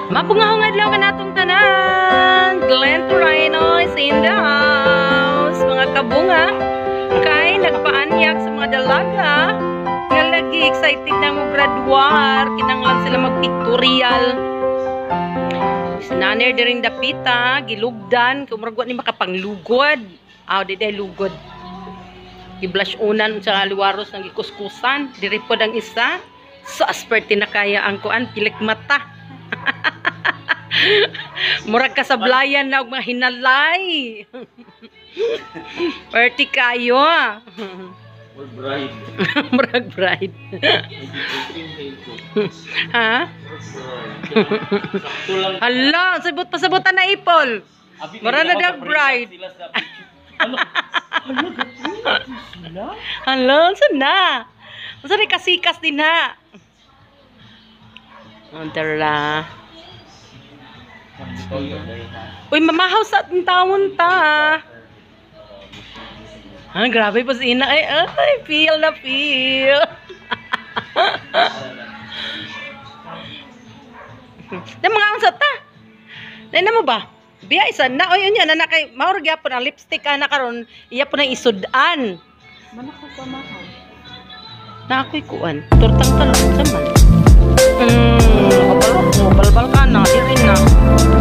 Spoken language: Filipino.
Mapungahong adlaw ka natong tanan. Glenn Torino is in the house. Mga kabunga, kay nagpaanyak sa mga dalaga. Nga lagi excited na mo graduar. Kinanglan sila mag-pictorial. Sinaner diring dapita, gilugdan. Kumuragwa ni makapanglugod. Di day lugod. Giblash unan sa liwaros ng gikuskusan. Diripod ang isa. So asperte na kaya ang kuan, pilik mata. Murag ka sa blayan na og mga hinalay. Party kayo. Murag bride. Murag bride. Ha? Hala, pasabutan na ipol. Mura na dag bride. Hala, sana. Masa rin kasikas din ha. Antara. Uy, mamahaw sa ating taon ta. Grabe po si Ina. Ay, feel na feel. Na mga ansat ta. Na mo ba? Biya isa na. O yun yan. Kay maurag yapon ang lipstick na karon. Iya po na isudan. Manakot pa mahal. Na ako'y kuan. Tortang talong sa man. Balbal ka na. Di rin na.